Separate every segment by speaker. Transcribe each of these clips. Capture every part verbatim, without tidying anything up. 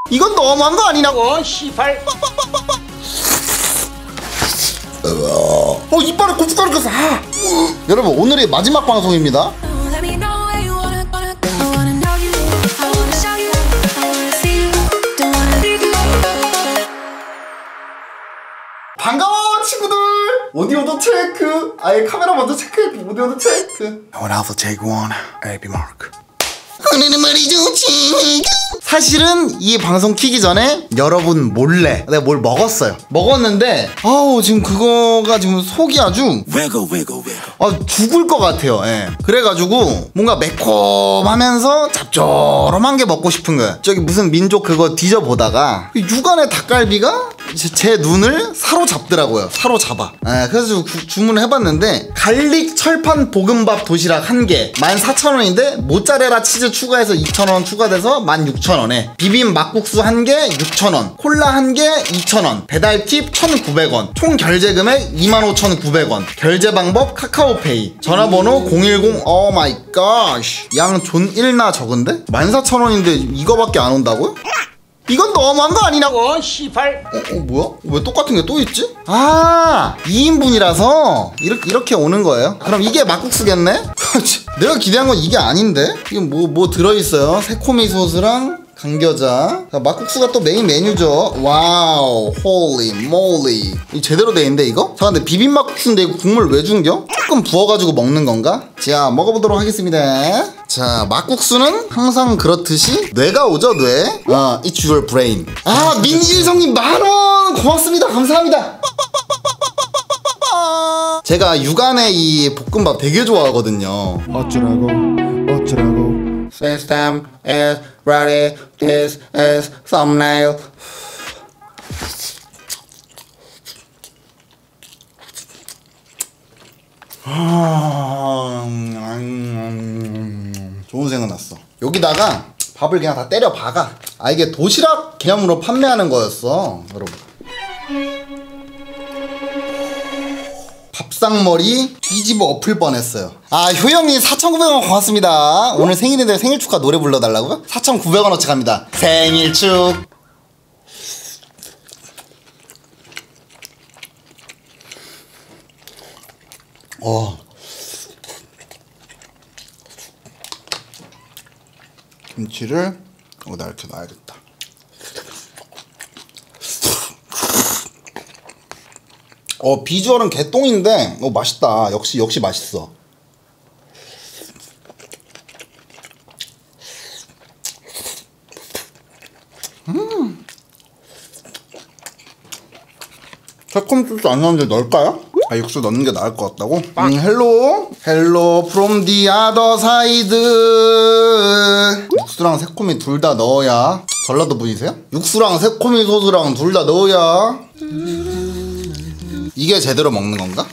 Speaker 1: 이건 너무한 거 아니냐고.
Speaker 2: 어 씨발.
Speaker 1: 어 이빨에 고춧가루 꼈어. 아. 여러분 오늘이 마지막 방송입니다. 반가워 친구들. 오디오도 체크. 아예 카메라 먼저 체크해. 오디오도 체크.
Speaker 3: I would also take one, A.B. Mark.
Speaker 1: 오늘은 말이죠 친구. 사실은 이 방송 키기 전에 여러분 몰래 내가 뭘 먹었어요. 먹었는데 아우 지금 그거가 지금 속이 아주
Speaker 3: Wiggle, wiggle, wiggle.
Speaker 1: 아 죽을 것 같아요. 예. 그래가지고 뭔가 매콤하면서 짭조름한 게 먹고 싶은 거예요. 저기 무슨 민족 그거 뒤져보다가 육안의 닭갈비가 제, 제 눈을 사로잡더라고요. 사로잡아. 예, 그래서 구, 주문을 해봤는데 갈릭 철판 볶음밥 도시락 한 개 만 사천 원인데 모짜레라 치즈 추가해서 이천 원 추가돼서 만 육천 원에 비빔 막국수 한 개 육천 원, 콜라 한 개 이천 원, 배달 팁 천구백 원, 총 결제 금액 이만 오천구백 원, 결제 방법 카카오페이, 전화번호 공일공. 오 마이 갓. 양 존 일나 적은데? 만 사천 원인데 이거밖에 안 온다고요? 이건 너무한 거 아니냐고.
Speaker 2: 어 씨발.
Speaker 1: 어, 어 뭐야? 왜 똑같은 게 또 있지? 아 이 인분이라서 이렇게 이렇게 오는 거예요. 그럼 이게 막국수겠네? 내가 기대한 건 이게 아닌데? 이게 뭐 뭐 들어있어요? 새코미 소스랑 간겨자. 자, 막국수가 또 메인 메뉴죠. 와우 홀리 몰리. 이 제대로 돼 있는데 이거? 자 근데 비빔 막국수인데 이거 국물 왜 준겨? 조금 부어가지고 먹는 건가? 자 먹어보도록 하겠습니다. 자 막국수는 항상 그렇듯이 뇌가 오죠 뇌. 어 it's your brain. 아 민지일성님 만원 고맙습니다. 감사합니다. 제가 육안의 이 볶음밥 되게 좋아하거든요.
Speaker 3: 어쩌라고, 어쩌라고.
Speaker 1: System is ready. This is thumbnail. 좋은 생각 났어. 여기다가 밥을 그냥 다 때려 박아. 아 이게 도시락 개념으로 판매하는 거였어 여러분. 밥상머리 뒤집어 엎을 뻔했어요. 아 효영님 사천구백 원 고맙습니다. 오늘 생일인데 생일 축하 노래 불러달라고요? 사천구백 원어치 갑니다. 생일 축. 어. 김치를 여기다 이렇게 놔야겠다. 어 비주얼은 개똥인데 어 맛있다. 역시 역시 맛있어. 음 새콤 소스 안 넣었는데 넣을까요? 아 육수 넣는 게 나을 것 같다고? 음, 헬로 헬로 프롬 디 아더 사이드. 육수랑 새콤이 둘 다 넣어야. 전라도 분이세요? 육수랑 새콤이 소스랑 둘 다 넣어야 이게 제대로 먹는 건가?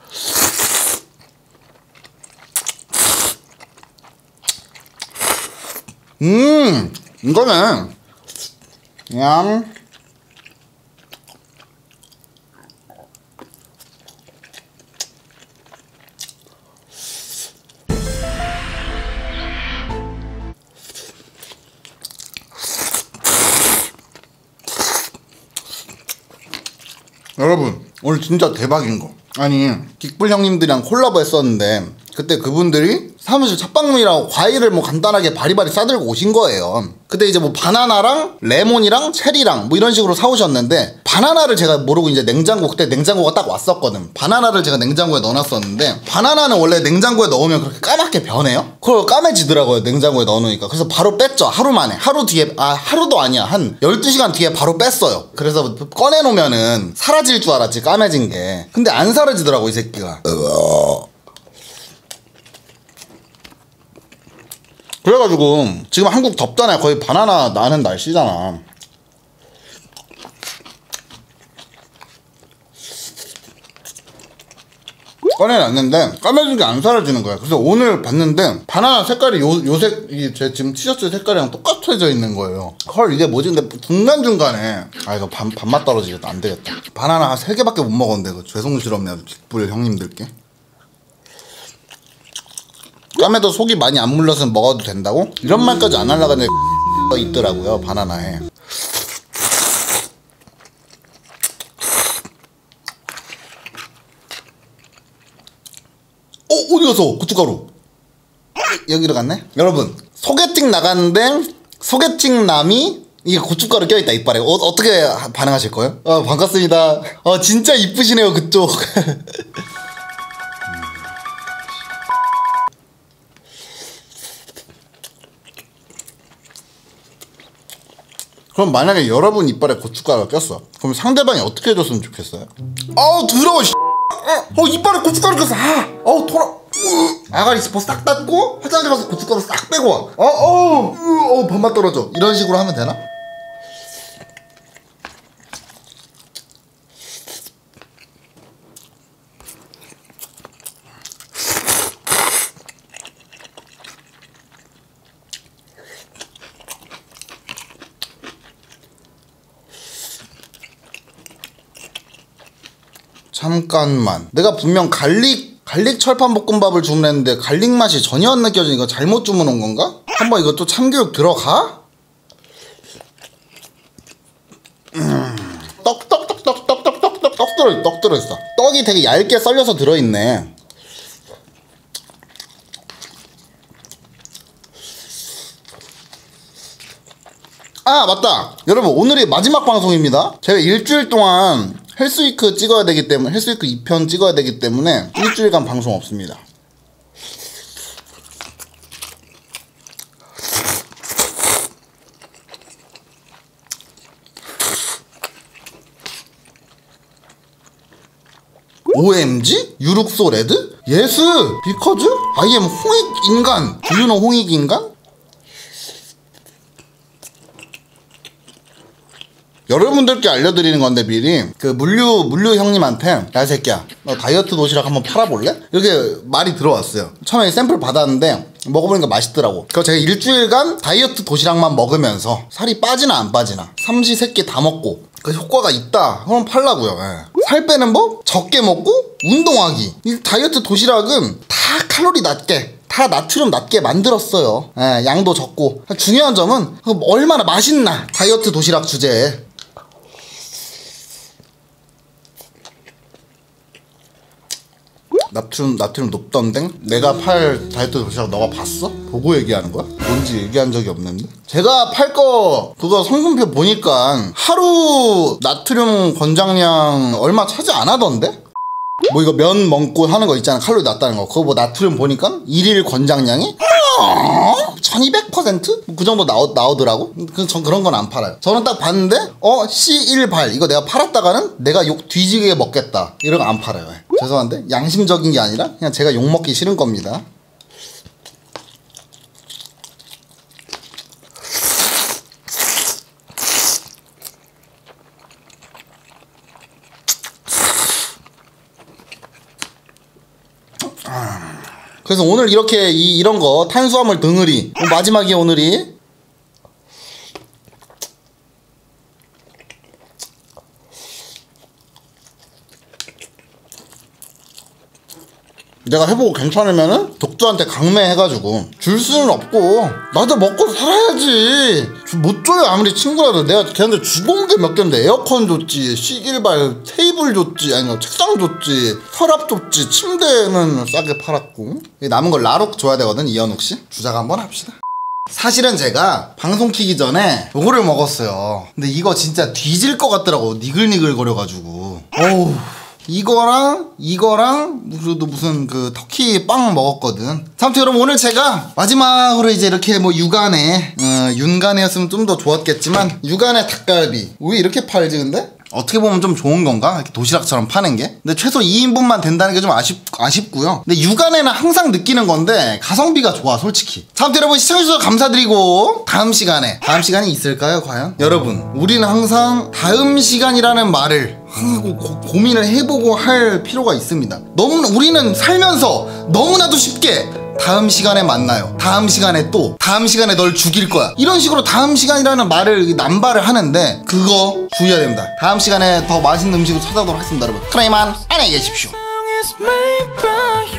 Speaker 1: 음 이거네. 그냥 여러분 오늘 진짜 대박인 거. 아니 긱불 형님들이랑 콜라보 했었는데 그때 그분들이 사무실 첫방문이라고 과일을 뭐 간단하게 바리바리 싸들고 오신 거예요. 그때 이제 뭐 바나나랑 레몬이랑 체리랑 뭐 이런 식으로 사오셨는데 바나나를 제가 모르고 이제 냉장고 그때 냉장고가 딱 왔었거든. 바나나를 제가 냉장고에 넣어놨었는데 바나나는 원래 냉장고에 넣으면 그렇게 까맣게 변해요? 그걸 까매지더라고요 냉장고에 넣어놓으니까. 그래서 바로 뺐죠. 하루 만에. 하루 뒤에 아 하루도 아니야 한 열두 시간 뒤에 바로 뺐어요. 그래서 꺼내놓으면은 사라질 줄 알았지 까매진 게. 근데 안 사라지더라고 이 새끼가. 그래가지고 지금 한국 덥잖아요. 거의 바나나 나는 날씨잖아. 꺼내놨는데 까매진 게 안 사라지는 거야. 그래서 오늘 봤는데 바나나 색깔이 요, 요색 이 제 지금 티셔츠 색깔이랑 똑같아져 있는 거예요. 헐 이게 뭐지? 근데 중간중간에 아 이거 반, 밥맛 떨어지겠다. 안 되겠다. 바나나 한 세 개밖에 못 먹었는데 그 죄송스럽네요 빅불 형님들께. 깜에도 속이 많이 안 물러서 먹어도 된다고? 이런 말까지 안 하려고 하는데 있더라고요 바나나에. 어디 갔어 고춧가루? 여기로 갔네? 여러분 소개팅 나갔는데 소개팅 남이 이게 고춧가루 껴있다 이빨에. 어, 어떻게 반응하실 거예요? 어, 반갑습니다. 어, 진짜 이쁘시네요 그쪽. 그럼 만약에 여러분 이빨에 고춧가루가 꼈어. 그럼 상대방이 어떻게 해줬으면 좋겠어요? 아우 더러워. 어 이빨에 고춧가루 꼈어. 아, 어우 돌아. 아가리 스포 싹 닦고 화장실 가서 고춧가루 싹 빼고 와. 어, 어우, 어우 밥맛 떨어져. 이런 식으로 하면 되나? 잠깐만, 내가 분명 갈릭 갈릭 철판 볶음밥을 주문했는데 갈릭 맛이 전혀 안 느껴지니까 잘못 주문한 건가? 한번 이것도 참교육 들어가? 음. 떡, 떡, 떡, 떡, 떡, 떡, 떡, 떡, 떡 들어, 떡 들어있어. 떡이 되게 얇게 썰려서 들어있네. 아 맞다, 여러분 오늘이 마지막 방송입니다. 제가 일주일 동안 헬스위크 찍어야 되기 때문에 헬스위크 이 편 찍어야 되기 때문에 일주일간 방송 없습니다. 오엠지? 유룩소 레드? 예스! 비커즈? 아이엠 홍익인간! 두유노 홍익인간? 여러분들께 알려드리는 건데 미리 그 물류 물류 형님한테 야 새끼야 너 다이어트 도시락 한번 팔아볼래? 이렇게 말이 들어왔어요. 처음에 샘플 받았는데 먹어보니까 맛있더라고. 그래서 제가 일주일간 다이어트 도시락만 먹으면서 살이 빠지나 안 빠지나 삼시세끼 다 먹고 그 효과가 있다 그럼 팔라고요. 예. 살 빼는 법? 적게 먹고 운동하기. 이 다이어트 도시락은 다 칼로리 낮게 다 나트륨 낮게 만들었어요. 예, 양도 적고. 중요한 점은 얼마나 맛있나 다이어트 도시락 주제에. 나트륨, 나트륨 높던데? 내가 팔 다이어트 도시락 너가 봤어? 보고 얘기하는 거야? 뭔지 얘기한 적이 없는데? 제가 팔 거 그거 성분표 보니까 하루 나트륨 권장량 얼마 차지 안 하던데? 뭐 이거 면 먹고 하는 거 있잖아, 칼로리 낮다는 거. 그거 뭐 나트륨 보니까 일일 권장량이 천이백 퍼센트? 그 정도 나오, 나오더라고. 전 그런 건 안 팔아요. 저는 딱 봤는데 어? 씨 일 발 이거 내가 팔았다가는 내가 욕 뒤지게 먹겠다 이런 거 안 팔아요. 죄송한데 양심적인 게 아니라 그냥 제가 욕 먹기 싫은 겁니다. 그래서 오늘 이렇게 이, 이런 거 탄수화물 덩어리 마지막에 오늘이 내가 해보고 괜찮으면은 독주한테 강매해가지고 줄 수는 없고 나도 먹고 살아야지. 못 줘요 아무리 친구라도. 내가 걔한테 주고 게 몇 개인데 에어컨 줬지, 시길발 테이블 줬지, 아니 책상 줬지, 서랍 줬지, 침대는 싸게 팔았고. 남은 걸 라록 줘야 되거든. 이현욱씨 주작 한번 합시다. 사실은 제가 방송 키기 전에 요거를 먹었어요. 근데 이거 진짜 뒤질 것 같더라고. 니글니글 거려가지고. 어우, 이거랑 이거랑 그래도 무슨 그 터키 빵 먹었거든. 아무튼 여러분 오늘 제가 마지막으로 이제 이렇게 뭐 육안에 어, 윤간이었으면 좀 더 좋았겠지만 육안에 닭갈비 왜 이렇게 팔지 근데? 어떻게 보면 좀 좋은 건가? 이렇게 도시락처럼 파는 게? 근데 최소 이 인분만 된다는 게 좀 아쉽, 아쉽고요. 근데 육안에는 항상 느끼는 건데 가성비가 좋아 솔직히. 자, 아무튼 여러분 시청해주셔서 감사드리고 다음 시간에 다음 시간이 있을까요 과연? 여러분 우리는 항상 다음 시간이라는 말을 하고 고, 고민을 해보고 할 필요가 있습니다. 너무 우리는 살면서 너무나도 쉽게 다음 시간에 만나요, 다음 시간에 또 다음 시간에 널 죽일 거야 이런 식으로 다음 시간이라는 말을 남발을 하는데 그거 주의해야 됩니다. 다음 시간에 더 맛있는 음식을 찾아오도록 하겠습니다. 여러분 그럼 이만 안녕히 계십시오.